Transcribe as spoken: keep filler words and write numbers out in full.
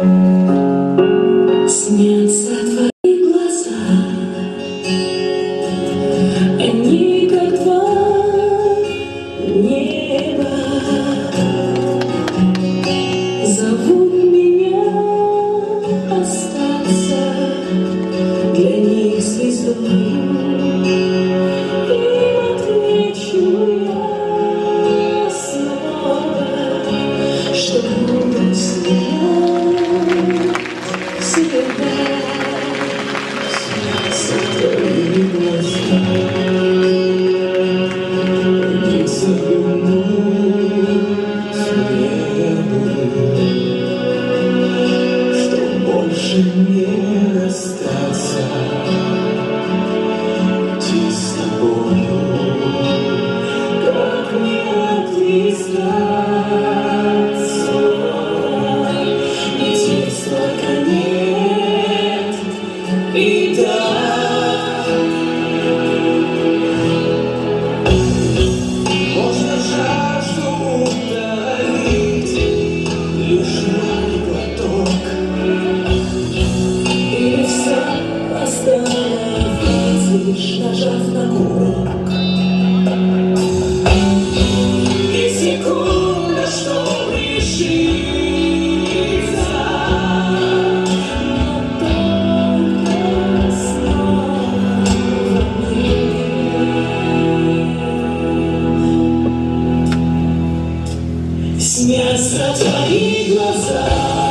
Снятся твои глаза, они как два неба, зовут меня остаться для них звездой. Им отвечу я снова, что буду сиять всегда. Снятся твои глаза, они заглянут в небо, что больше не расстаться. Идти с тобою, как не отвязаться, ведь есть только нет и да. Можно жажду утолить лишь мой глоток, или все остановиться, лишь нажав на курок. И секунда, чтоб решиться, но только снова мы. Снятся твои глаза,